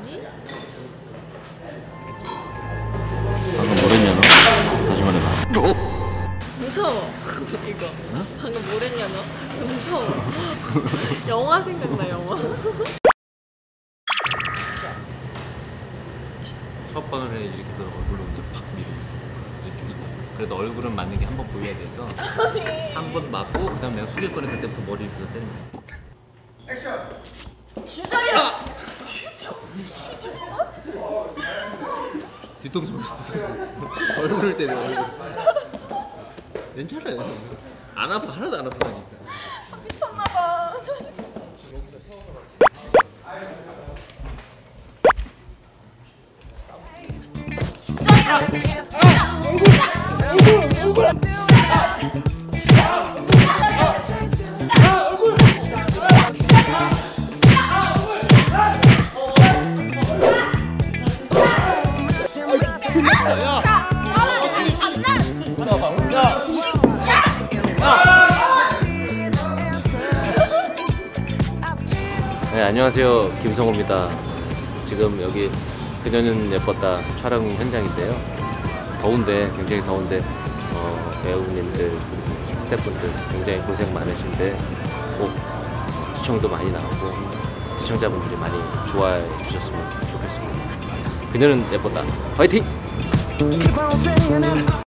아니? 방금 뭐랬냐 너? 다시 말해봐. 무서워. 이거. 응? 방금 뭐랬냐 너? 무서워. 영화 생각나 영화. 첫 번을 이렇게 해서 얼굴로 이제 팍 밀고 이쪽이. 그래도 얼굴은 맞는 게 한 번 보여야 돼서 한 번 맞고 그다음 내가 숙일 거는 그때부터 머리를 때리는 거야. 액션! 주저야. 뒤통수 보였어. 뒤통수. 얼굴을 때려. 얼굴. 괜찮아요. 안 아파. 하나도 안 아프다니까. 미쳤나봐. 네, 안녕하세요. 김성호입니다. 지금 여기 그녀는 예뻤다 촬영 현장인데요. 더운데, 굉장히 더운데 배우님들, 스태프분들 굉장히 고생 많으신데 꼭 시청도 많이 나오고 시청자분들이 많이 좋아해 주셨으면 좋겠습니다. 그녀는 예뻤다. 화이팅!